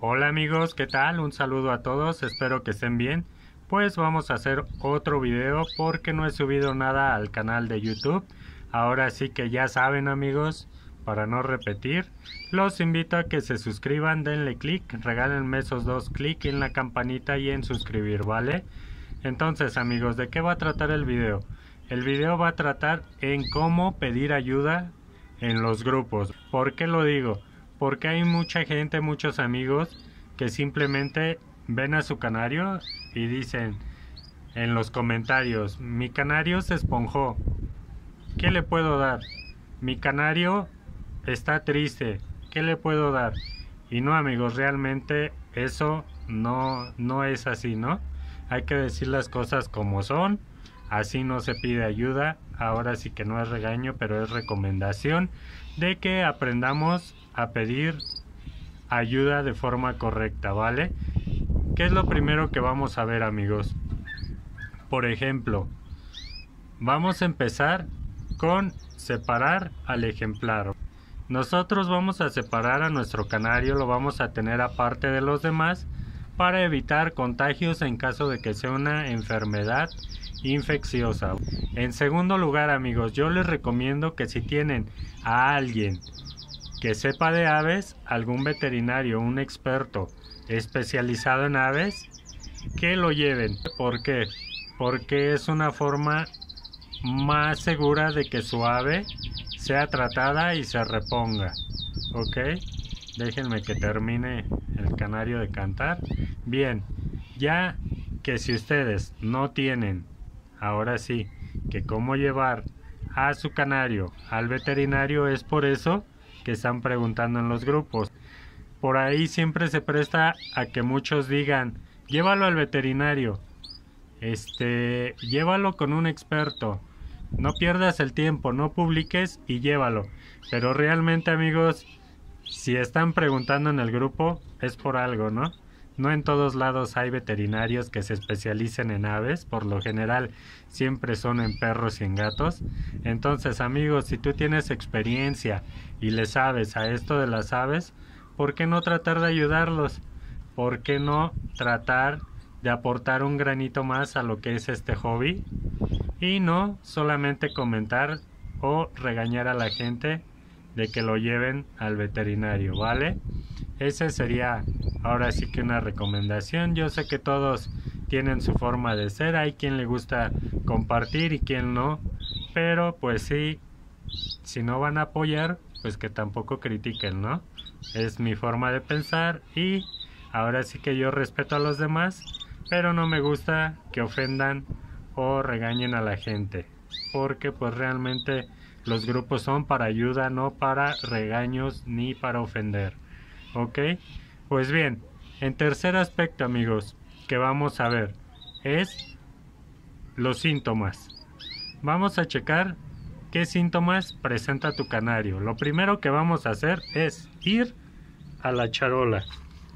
Hola amigos, ¿qué tal? Un saludo a todos, espero que estén bien. Pues vamos a hacer otro video porque no he subido nada al canal de YouTube. Ahora sí que ya saben amigos, para no repetir, los invito a que se suscriban, denle clic, regálenme esos dos clics en la campanita y en suscribir, ¿vale? Entonces amigos, ¿de qué va a tratar el video? El video va a tratar en cómo pedir ayuda en los grupos. ¿Por qué lo digo? Porque hay mucha gente, muchos amigos que simplemente ven a su canario y dicen en los comentarios: mi canario se esponjó, ¿qué le puedo dar? Mi canario está triste, ¿qué le puedo dar? Y no amigos, realmente eso no es así, ¿no? Hay que decir las cosas como son, así no se pide ayuda. Ahora sí que no es regaño, pero es recomendación de que aprendamos a pedir ayuda de forma correcta, ¿vale? ¿Qué es lo primero que vamos a ver amigos? Por ejemplo, vamos a empezar con separar al ejemplar. Nosotros vamos a separar a nuestro canario, lo vamos a tener aparte de los demás para evitar contagios en caso de que sea una enfermedad infecciosa. En segundo lugar amigos, yo les recomiendo que si tienen a alguien que sepa de aves, algún veterinario, un experto especializado en aves, que lo lleven. ¿Por qué? Porque es una forma más segura de que su ave sea tratada y se reponga. ¿Ok? Déjenme que termine el canario de cantar. Bien, ya que si ustedes no tienen, ahora sí, que cómo llevar a su canario al veterinario, es por eso que están preguntando en los grupos. Por ahí siempre se presta a que muchos digan: llévalo al veterinario, llévalo con un experto, no pierdas el tiempo, no publiques y llévalo. Pero realmente amigos, si están preguntando en el grupo es por algo, ¿no? No en todos lados hay veterinarios que se especialicen en aves, por lo general siempre son en perros y en gatos. Entonces amigos, si tú tienes experiencia y le sabes a esto de las aves, ¿por qué no tratar de ayudarlos? ¿Por qué no tratar de aportar un granito más a lo que es este hobby? Y no solamente comentar o regañar a la gente de que lo lleven al veterinario, ¿vale? Ese sería ahora sí que una recomendación. Yo sé que todos tienen su forma de ser, hay quien le gusta compartir y quien no, pero pues sí, si no van a apoyar, pues que tampoco critiquen, ¿no? Es mi forma de pensar y ahora sí que yo respeto a los demás, pero no me gusta que ofendan o regañen a la gente, porque pues realmente los grupos son para ayuda, no para regaños ni para ofender. ¿Ok? Pues bien, en tercer aspecto amigos que vamos a ver es los síntomas. Vamos a checar qué síntomas presenta tu canario. Lo primero que vamos a hacer es ir a la charola.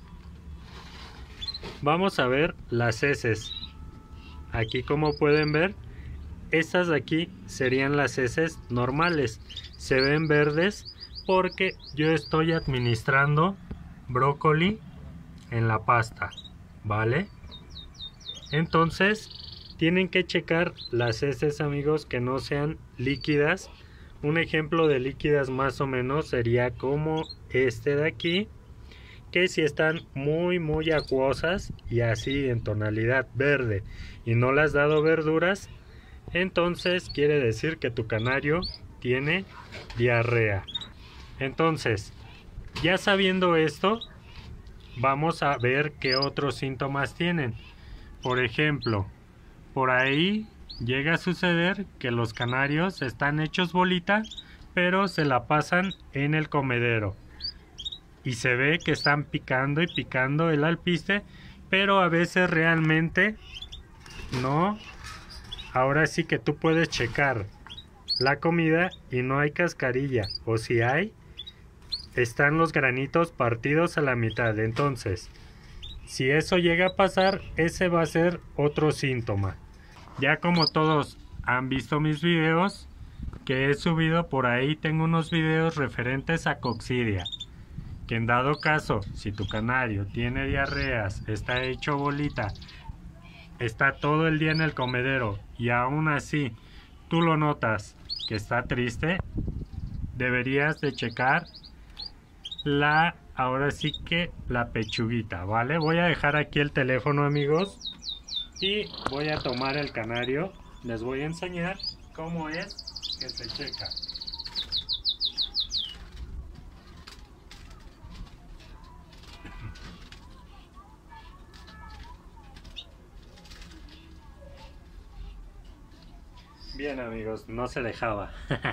Vamos a ver las heces. Aquí como pueden ver, estas de aquí serían las heces normales. Se ven verdes porque yo estoy administrando brócoli en la pasta, ¿vale? Entonces tienen que checar las heces amigos que no sean líquidas. Un ejemplo de líquidas más o menos sería como este de aquí, que si están muy acuosas y así en tonalidad verde y no le has dado verduras, entonces quiere decir que tu canario tiene diarrea. Entonces, ya sabiendo esto, vamos a ver qué otros síntomas tienen. Por ejemplo, por ahí llega a suceder que los canarios están hechos bolita, pero se la pasan en el comedero. Y se ve que están picando y picando el alpiste, pero a veces realmente no. Ahora sí que tú puedes checar la comida y no hay cascarilla, o si hay, están los granitos partidos a la mitad. Entonces, si eso llega a pasar, ese va a ser otro síntoma. Ya como todos han visto mis videos que he subido por ahí, tengo unos videos referentes a coccidia. que en dado caso, si tu canario tiene diarreas, está hecho bolita, está todo el día en el comedero y aún así tú lo notas que está triste, deberías de checar ahora sí que la pechuguita, ¿vale? Voy a dejar aquí el teléfono, amigos, y voy a tomar el canario. Les voy a enseñar cómo es que se checa. Bien, amigos, no se dejaba.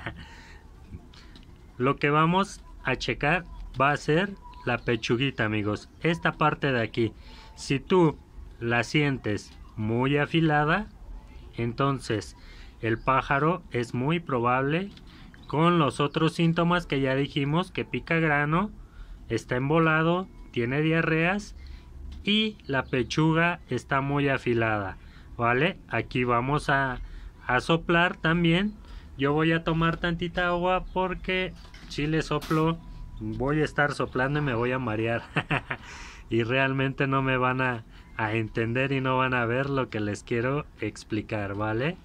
Lo que vamos a checar va a ser la pechuguita, amigos. Esta parte de aquí. Si tú la sientes muy afilada, entonces el pájaro es muy probable con los otros síntomas que ya dijimos, que pica grano, está embolado, tiene diarreas y la pechuga está muy afilada, ¿vale? Aquí vamos a soplar también. Yo voy a tomar tantita agua porque si le soplo voy a estar soplando y me voy a marear y realmente no me van a entender y no van a ver lo que les quiero explicar, ¿vale?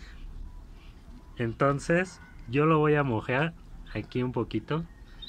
Entonces yo lo voy a mojar aquí un poquito.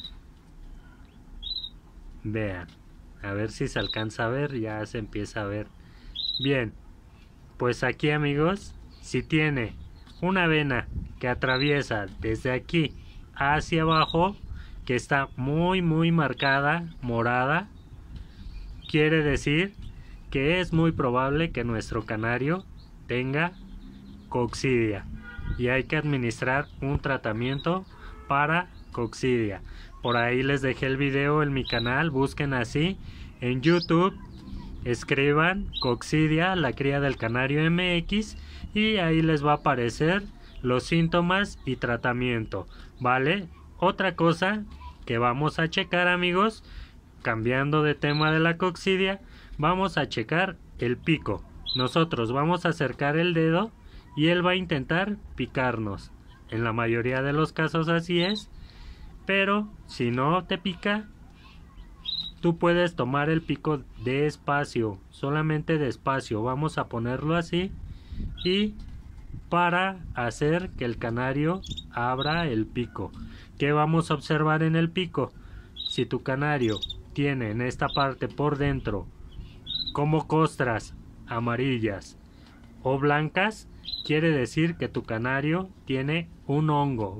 Vean, a ver si se alcanza a ver. Ya se empieza a ver bien. Pues aquí, amigos, si tiene una vena que atraviesa desde aquí hacia abajo, que está muy marcada, morada, quiere decir que es muy probable que nuestro canario tenga coccidia y hay que administrar un tratamiento para coccidia. Por ahí les dejé el video en mi canal, busquen así en YouTube, escriban coccidia, la cría del canario MX, y ahí les va a aparecer los síntomas y tratamiento, ¿vale? Otra cosa que vamos a checar, amigos, cambiando de tema de la coccidia, vamos a checar el pico. Nosotros vamos a acercar el dedo y él va a intentar picarnos. En la mayoría de los casos así es, pero si no te pica, tú puedes tomar el pico despacio, solamente despacio. Vamos a ponerlo así y para hacer que el canario abra el pico. ¿Qué vamos a observar en el pico? Si tu canario tiene en esta parte por dentro como costras amarillas o blancas, quiere decir que tu canario tiene un hongo.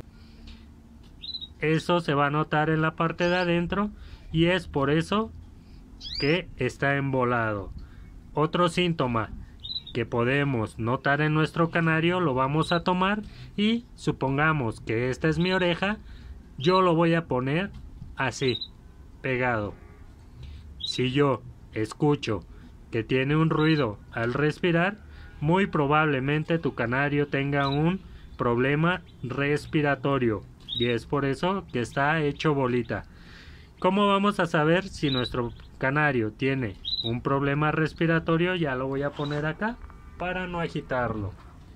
Eso se va a notar en la parte de adentro y es por eso que está embolado. Otro síntoma que podemos notar en nuestro canario, lo vamos a tomar y supongamos que esta es mi oreja, yo lo voy a poner así, pegado. Si yo escucho que tiene un ruido al respirar, muy probablemente tu canario tenga un problema respiratorio y es por eso que está hecho bolita. ¿Cómo vamos a saber si nuestro canario tiene un problema respiratorio? Ya lo voy a poner acá para no agitarlo.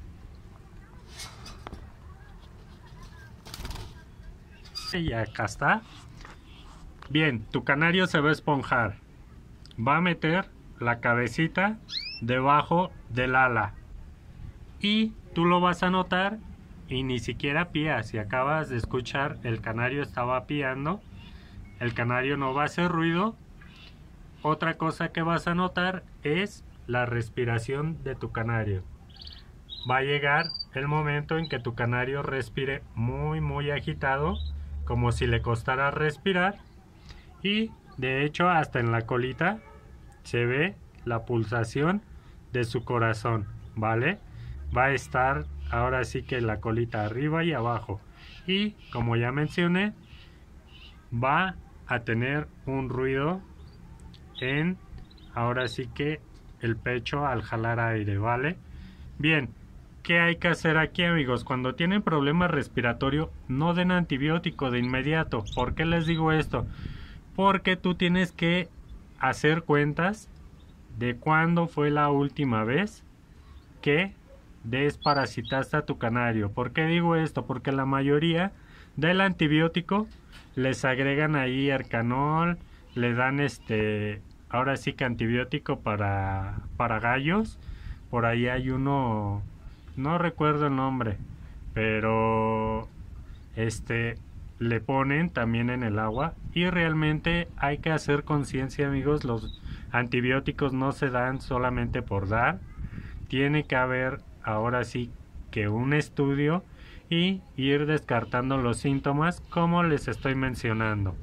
Y acá está. Bien, tu canario se va a esponjar. Va a meter la cabecita debajo del ala. Y tú lo vas a notar y ni siquiera pía. Si acabas de escuchar, el canario estaba piando. El canario no va a hacer ruido. Otra cosa que vas a notar es la respiración de tu canario. Va a llegar el momento en que tu canario respire muy agitado, como si le costara respirar, y de hecho hasta en la colita se ve la pulsación de su corazón, ¿vale? Va a estar ahora sí que la colita arriba y abajo, y como ya mencioné, va a tener un ruido en ahora sí que el pecho al jalar aire, ¿vale? Bien, ¿qué hay que hacer aquí, amigos? Cuando tienen problema respiratorio, no den antibiótico de inmediato. ¿Por qué les digo esto? Porque tú tienes que hacer cuentas de cuándo fue la última vez que desparasitaste a tu canario. ¿Por qué digo esto? Porque la mayoría del antibiótico les agregan ahí Ercanol, le dan ahora sí que antibiótico para gallos. Por ahí hay uno, no recuerdo el nombre, pero le ponen también en el agua. Y realmente hay que hacer conciencia, amigos, los antibióticos no se dan solamente por dar, tiene que haber ahora sí que un estudio y ir descartando los síntomas como les estoy mencionando.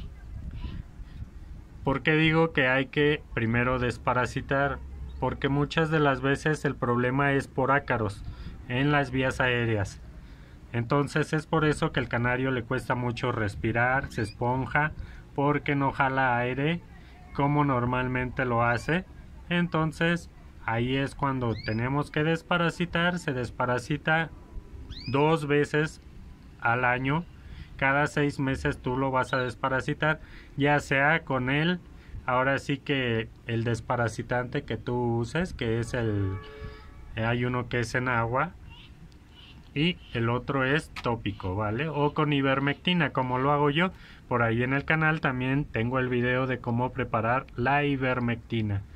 ¿Por qué digo que hay que primero desparasitar? Porque muchas de las veces el problema es por ácaros en las vías aéreas. Entonces es por eso que al canario le cuesta mucho respirar, se esponja, porque no jala aire como normalmente lo hace. Entonces ahí es cuando tenemos que desparasitar. Se desparasita 2 veces al año. Cada 6 meses tú lo vas a desparasitar, ya sea con él, ahora sí que el desparasitante que tú uses, que es hay uno que es en agua y el otro es tópico, ¿vale? O con ivermectina, como lo hago yo. Por ahí en el canal también tengo el video de cómo preparar la ivermectina.